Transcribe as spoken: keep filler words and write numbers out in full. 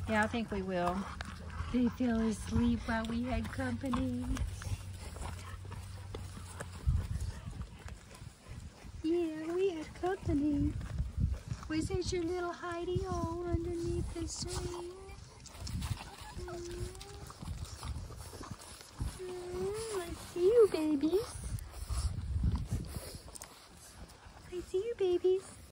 Yeah, I think we will. They fell asleep while we had company. Yeah, we had company. Was that your little Heidi-O underneath the swing? Mm. Mm, I see you, babies. I see you, babies.